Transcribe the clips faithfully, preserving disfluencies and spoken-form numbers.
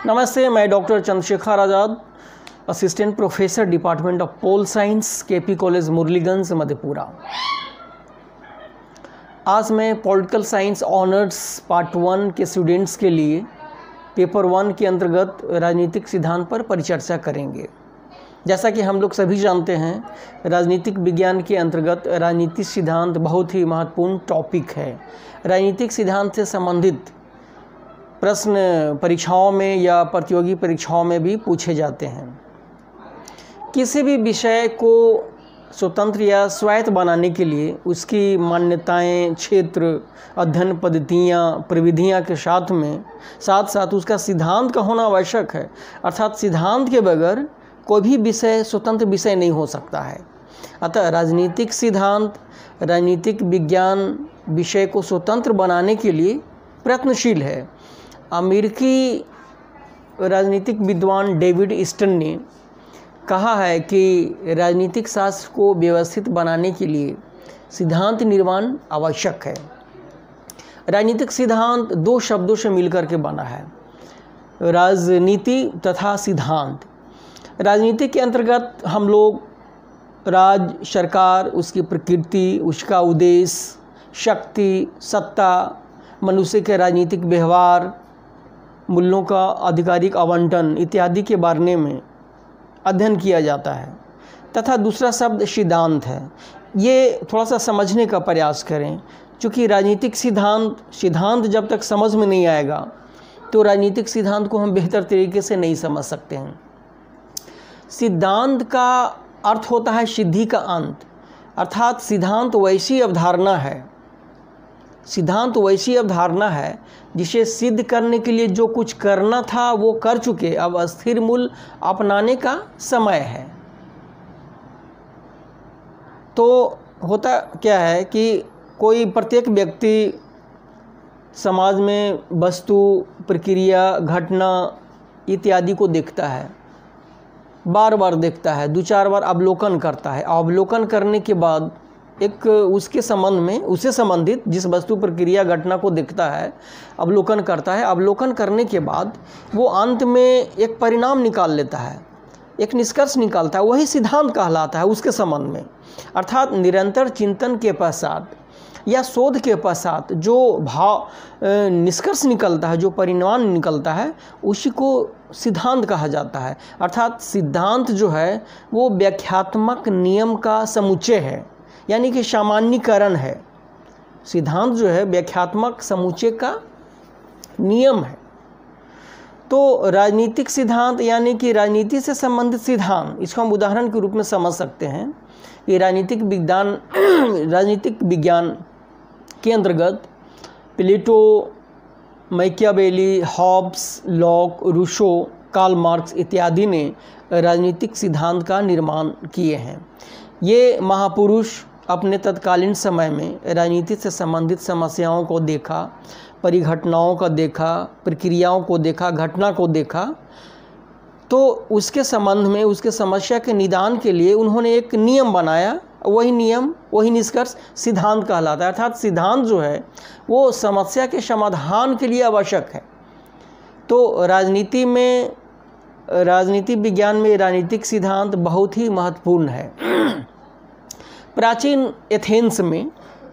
नमस्ते, मैं doctor Chandrashekhar Azad, assistant professor department of pol science, KP college Murliganj, Madhepura. आज मैं political science honours part one के स्टूडेंट्स के लिए पेपर वन के अंतर्गत राजनीतिक सिद्धांत पर परिचर्चा करेंगे। जैसा कि हम लोग सभी जानते हैं, राजनीतिक विज्ञान के अंतर्गत राजनीतिक सिद्धांत बहुत ही महत्वपूर्ण टॉपिक है। राजनीतिक सिद्धांत से संबंधित प्रश्न परीक्षाओं में या प्रतियोगी परीक्षाओं में भी पूछे जाते हैं। किसी भी विषय को स्वतंत्र या स्वायत्त बनाने के लिए उसकी मान्यताएं, क्षेत्र, अध्ययन पद्धतियाँ, प्रविधियाँ के साथ में साथ साथ उसका सिद्धांत का होना आवश्यक है। अर्थात सिद्धांत के बगैर कोई भी विषय स्वतंत्र विषय नहीं हो सकता है। अतः राजनीतिक सिद्धांत, राजनीतिक विज्ञान विषय को स्वतंत्र बनाने के लिए प्रयत्नशील है। अमेरिकी राजनीतिक विद्वान डेविड ईस्टन ने कहा है कि राजनीतिक शास्त्र को व्यवस्थित बनाने के लिए सिद्धांत निर्माण आवश्यक है। राजनीतिक सिद्धांत दो शब्दों से मिलकर के बना है, राजनीति तथा सिद्धांत। राजनीति के अंतर्गत हम लोग राज्य, सरकार, उसकी प्रकृति, उसका उद्देश्य, शक्ति, सत्ता, मनुष्य के राजनीतिक व्यवहार, मूल्यों का आधिकारिक आवंटन इत्यादि के बारे में अध्ययन किया जाता है। तथा दूसरा शब्द सिद्धांत है। ये थोड़ा सा समझने का प्रयास करें, क्योंकि राजनीतिक सिद्धांत सिद्धांत जब तक समझ में नहीं आएगा तो राजनीतिक सिद्धांत को हम बेहतर तरीके से नहीं समझ सकते हैं। सिद्धांत का अर्थ होता है सिद्धि का अंत, अर्थात सिद्धांत वैसी अवधारणा है सिद्धांत वैसी अवधारणा है जिसे सिद्ध करने के लिए जो कुछ करना था वो कर चुके, अब अस्थिर मूल्य अपनाने का समय है। तो होता क्या है कि कोई प्रत्येक व्यक्ति समाज में वस्तु, प्रक्रिया, घटना इत्यादि को देखता है, बार बार देखता है, दो चार बार अवलोकन करता है। अवलोकन करने के बाद एक उसके संबंध में उससे संबंधित जिस वस्तु, प्रक्रिया, घटना को देखता है, अवलोकन करता है। अवलोकन करने के बाद वो अंत में एक परिणाम निकाल लेता है, एक निष्कर्ष निकालता है, वही सिद्धांत कहलाता है उसके संबंध में। अर्थात निरंतर चिंतन के पश्चात या शोध के पश्चात जो भाव निष्कर्ष निकलता है, जो परिणाम निकलता है, उसी को सिद्धांत कहा जाता है। अर्थात सिद्धांत जो है वो व्याख्यात्मक नियम का समुच्चय है, यानी कि सामान्यीकरण है। सिद्धांत जो है व्याख्यात्मक समुच्चय का नियम है। तो राजनीतिक सिद्धांत यानी कि राजनीति से संबंधित सिद्धांत, इसको हम उदाहरण के रूप में समझ सकते हैं कि राजनीतिक विज्ञान राजनीतिक विज्ञान के अंतर्गत Plato, Machiavelli, Hobbes, Locke, Rousseau, Karl Marx इत्यादि ने राजनीतिक सिद्धांत का निर्माण किए हैं। ये महापुरुष अपने तत्कालीन समय में राजनीति से संबंधित समस्याओं को देखा, परिघटनाओं का देखा, प्रक्रियाओं को देखा, घटना को देखा, तो उसके संबंध में उसके समस्या के निदान के लिए उन्होंने एक नियम बनाया। वही नियम, वही निष्कर्ष सिद्धांत कहलाता है। अर्थात सिद्धांत जो है वो समस्या के समाधान के लिए आवश्यक है। तो राजनीति में राजनीति विज्ञान में राजनीतिक सिद्धांत बहुत ही महत्वपूर्ण है। प्राचीन एथेंस में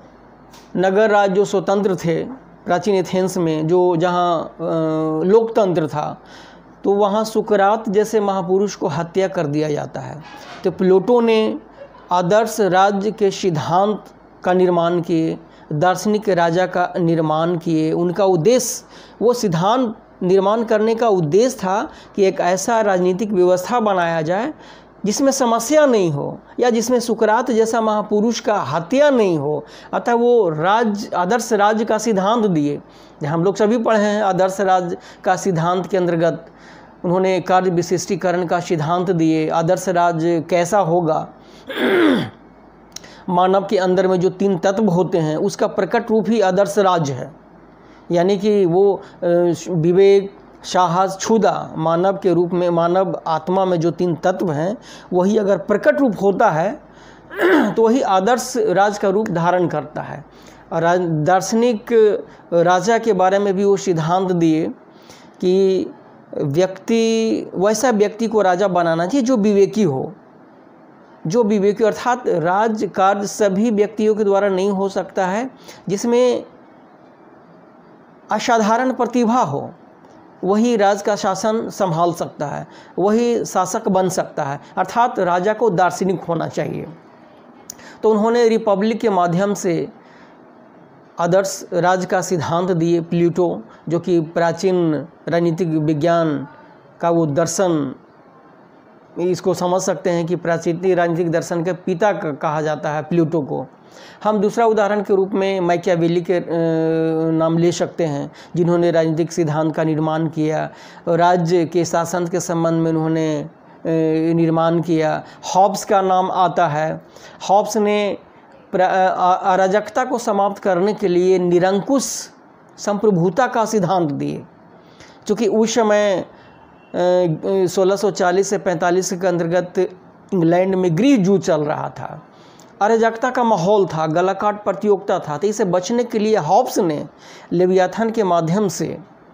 नगर राज्य जो स्वतंत्र थे, प्राचीन एथेंस में जो जहाँ लोकतंत्र था, तो वहाँ सुकरात जैसे महापुरुष को हत्या कर दिया जाता है। तो प्लेटो ने आदर्श राज्य के सिद्धांत का निर्माण किए, दार्शनिक राजा का निर्माण किए। उनका उद्देश्य, वो सिद्धांत निर्माण करने का उद्देश्य था कि एक ऐसा राजनीतिक व्यवस्था बनाया जाए जिसमें समस्या नहीं हो, या जिसमें सुकरात जैसा महापुरुष का हत्या नहीं हो। अतः वो राज्य, आदर्श राज्य का सिद्धांत दिए। हम लोग सभी पढ़े हैं आदर्श राज्य का सिद्धांत के अंतर्गत उन्होंने कार्य विशिष्टीकरण का सिद्धांत दिए। आदर्श राज्य कैसा होगा, मानव के अंदर में जो तीन तत्व होते हैं उसका प्रकट रूप ही आदर्श राज्य है। यानी कि वो विवेक, साहस, क्षुधा, मानव के रूप में, मानव आत्मा में जो तीन तत्व हैं वही अगर प्रकट रूप होता है तो वही आदर्श राज का रूप धारण करता है। दार्शनिक राजा के बारे में भी वो सिद्धांत दिए कि व्यक्ति वैसा व्यक्ति को राजा बनाना चाहिए जो विवेकी हो, जो विवेकी, अर्थात राज कार्य सभी व्यक्तियों के द्वारा नहीं हो सकता है। जिसमें असाधारण प्रतिभा हो वही राज का शासन संभाल सकता है, वही शासक बन सकता है, अर्थात राजा को दार्शनिक होना चाहिए। तो उन्होंने रिपब्लिक के माध्यम से आदर्श राज का सिद्धांत दिए। प्लेटो, जो कि प्राचीन राजनीतिक विज्ञान का वो दर्शन, इसको समझ सकते हैं कि प्राचीन राजनीतिक दर्शन के पिता कहा जाता है प्लेटो को। हम दूसरा उदाहरण के रूप में मैकियावेली के नाम ले सकते हैं, जिन्होंने राजनीतिक सिद्धांत का निर्माण किया, राज्य के शासन के संबंध में उन्होंने निर्माण किया। हॉब्स का नाम आता है। हॉब्स ने अराजकता को समाप्त करने के लिए निरंकुश संप्रभुता का सिद्धांत दिए, क्योंकि उस समय सोलह सौ चालीस से पैंतालीस के अंतर्गत इंग्लैंड में गृह युद्ध चल रहा था, अराजकता का माहौल था, गलाकाट प्रतियोगिता था। तो इसे बचने के लिए हॉब्स ने लेवियाथन के माध्यम से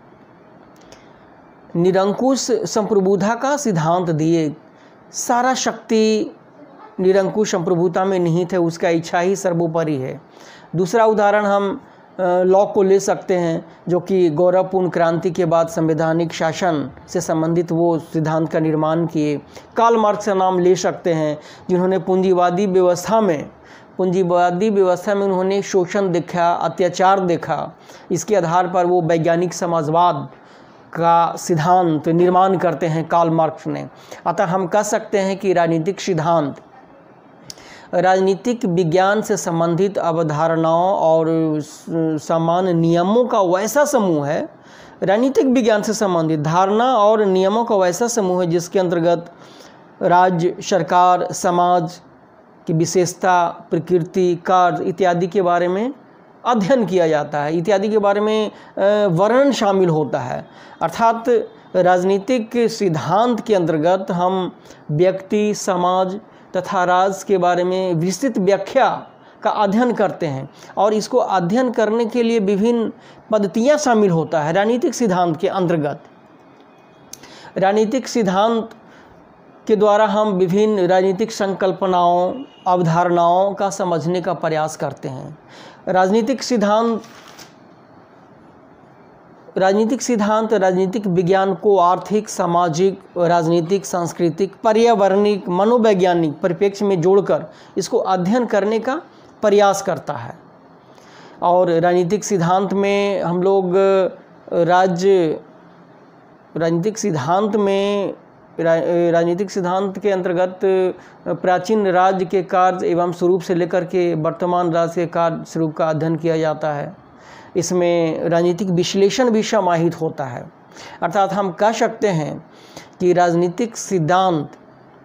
निरंकुश संप्रभुता का सिद्धांत दिए। सारा शक्ति निरंकुश संप्रभुता में निहित है, उसका इच्छा ही सर्वोपरि है। दूसरा उदाहरण हम लॉ को ले सकते हैं, जो कि गौरवपूर्ण क्रांति के बाद संवैधानिक शासन से संबंधित वो सिद्धांत का निर्माण किए। कार्ल मार्क्स का नाम ले सकते हैं, जिन्होंने पूंजीवादी व्यवस्था में पूंजीवादी व्यवस्था में उन्होंने शोषण देखा, अत्याचार देखा। इसके आधार पर वो वैज्ञानिक समाजवाद का सिद्धांत निर्माण करते हैं कार्ल मार्क्स ने। अतः हम कह सकते हैं कि राजनीतिक सिद्धांत राजनीतिक विज्ञान से संबंधित अवधारणाओं और सामान्य नियमों का वैसा समूह है, राजनीतिक विज्ञान से संबंधित धारणा और नियमों का वैसा समूह है जिसके अंतर्गत राज्य, सरकार, समाज की विशेषता, प्रकृति, कार्य इत्यादि के बारे में अध्ययन किया जाता है, इत्यादि के बारे में वर्णन शामिल होता है। अर्थात राजनीतिक सिद्धांत के अंतर्गत हम व्यक्ति, समाज तथा राज के बारे में विस्तृत व्याख्या का अध्ययन करते हैं, और इसको अध्ययन करने के लिए विभिन्न पद्धतियां शामिल होता है राजनीतिक सिद्धांत के अंतर्गत। राजनीतिक सिद्धांत के द्वारा हम विभिन्न राजनीतिक संकल्पनाओं, अवधारणाओं का समझने का प्रयास करते हैं। राजनीतिक सिद्धांत राजनीतिक सिद्धांत राजनीतिक विज्ञान को आर्थिक, सामाजिक, राजनीतिक, सांस्कृतिक, पर्यावरणिक, मनोवैज्ञानिक परिप्रेक्ष्य में जोड़कर इसको अध्ययन करने का प्रयास करता है। और राजनीतिक सिद्धांत में हम लोग राज्य राजनीतिक सिद्धांत में राजनीतिक सिद्धांत के अंतर्गत प्राचीन राज्य के कार्य एवं स्वरूप से लेकर के वर्तमान राज्य के कार्य स्वरूप का अध्ययन किया जाता है। इसमें राजनीतिक विश्लेषण भी समाहित होता है। अर्थात हम कह सकते हैं कि राजनीतिक सिद्धांत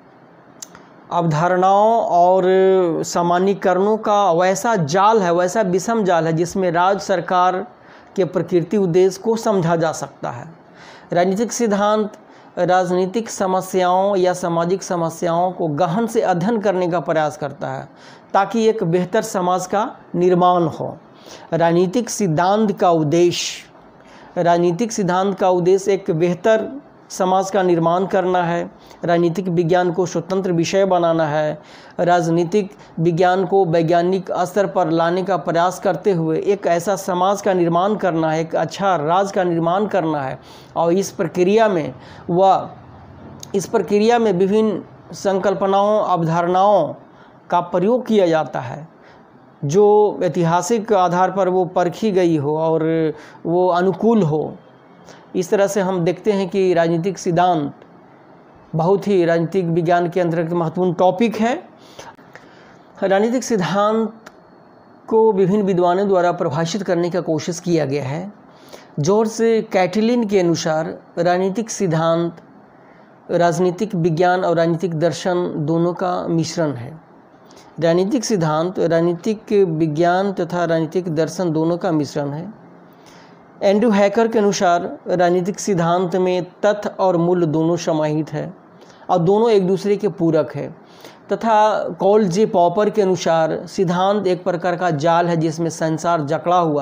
अवधारणाओं और सामान्यीकरणों का वैसा जाल है, वैसा विषम जाल है जिसमें राज्य सरकार के प्रकृति उद्देश्य को समझा जा सकता है। राजनीतिक सिद्धांत राजनीतिक समस्याओं या सामाजिक समस्याओं को गहन से अध्ययन करने का प्रयास करता है ताकि एक बेहतर समाज का निर्माण हो। राजनीतिक सिद्धांत का उद्देश्य राजनीतिक सिद्धांत का उद्देश्य एक बेहतर समाज का निर्माण करना है, राजनीतिक विज्ञान को स्वतंत्र विषय बनाना है, राजनीतिक विज्ञान को वैज्ञानिक स्तर पर लाने का प्रयास करते हुए एक ऐसा समाज का निर्माण करना है, एक अच्छा राज्य का निर्माण करना है। और इस प्रक्रिया में वह इस प्रक्रिया में विभिन्न संकल्पनाओं, अवधारणाओं का प्रयोग किया जाता है जो ऐतिहासिक आधार पर वो परखी गई हो और वो अनुकूल हो। इस तरह से हम देखते हैं कि राजनीतिक सिद्धांत बहुत ही राजनीतिक विज्ञान के अंतर्गत महत्वपूर्ण टॉपिक है। राजनीतिक सिद्धांत को विभिन्न विद्वानों द्वारा परिभाषित करने का कोशिश किया गया है। जॉर्ज कैटलिन के अनुसार राजनीतिक सिद्धांत राजनीतिक विज्ञान और राजनीतिक दर्शन दोनों का मिश्रण है। राजनीतिक सिद्धांत राजनीतिक विज्ञान तथा राजनीतिक दर्शन दोनों का मिश्रण है। एंड्रू हैकर के अनुसार राजनीतिक सिद्धांत में तथ्य और मूल्य दोनों समाहित है और दोनों एक दूसरे के पूरक है। तथा कॉल जे पॉपर के अनुसार सिद्धांत एक प्रकार का जाल है जिसमें संसार जकड़ा हुआ है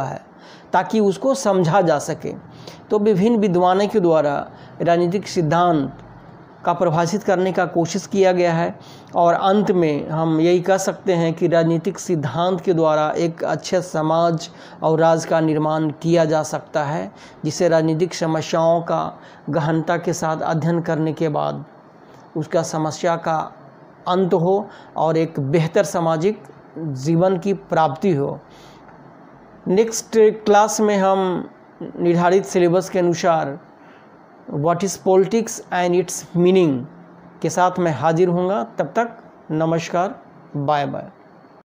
ताकि उसको समझा जा सके। तो विभिन्न विद्वानों के द्वारा राजनीतिक सिद्धांत का परिभाषित करने का कोशिश किया गया है और अंत में हम यही कह सकते हैं कि राजनीतिक सिद्धांत के द्वारा एक अच्छे समाज और राज्य का निर्माण किया जा सकता है, जिसे राजनीतिक समस्याओं का गहनता के साथ अध्ययन करने के बाद उसका समस्या का अंत हो और एक बेहतर सामाजिक जीवन की प्राप्ति हो। नेक्स्ट क्लास में हम निर्धारित सिलेबस के अनुसार what is politics and its meaning के साथ मैं हाजिर होऊंगा। तब तक नमस्कार, बाय बाय।